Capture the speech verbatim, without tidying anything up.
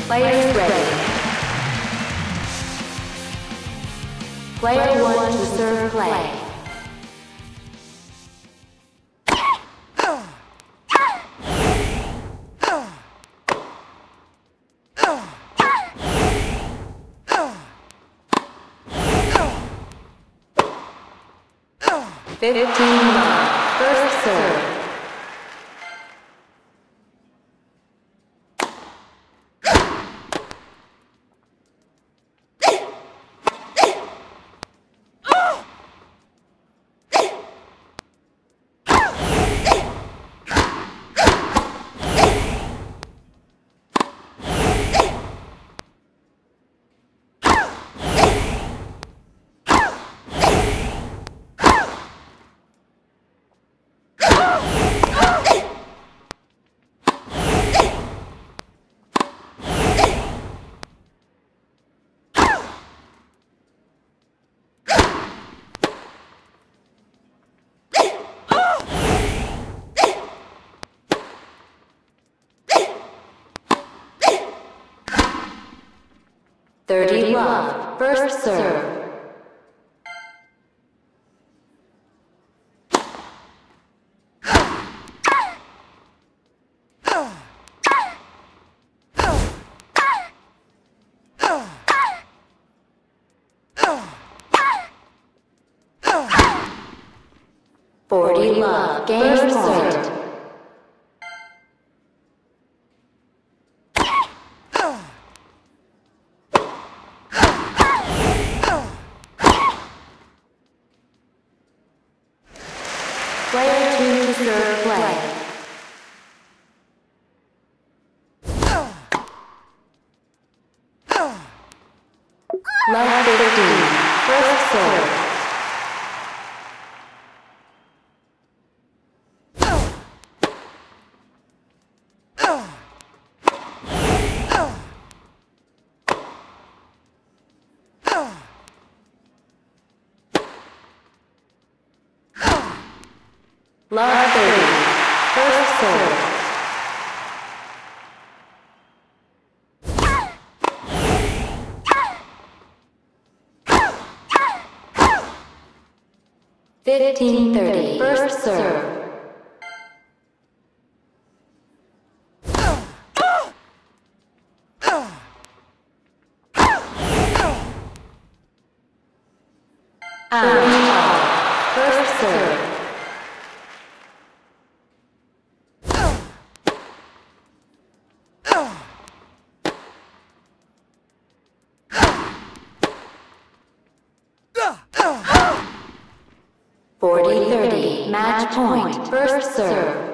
Players ready. Player one to serve play. Fifteen love. First serve. Thirty love. First serve. Forty love. Game point. Player two to serve play. Love fifteen. First serve. Love thirty. First serve. Fifteen thirty. First serve. Out. First serve. Forty thirty. Match point. First serve.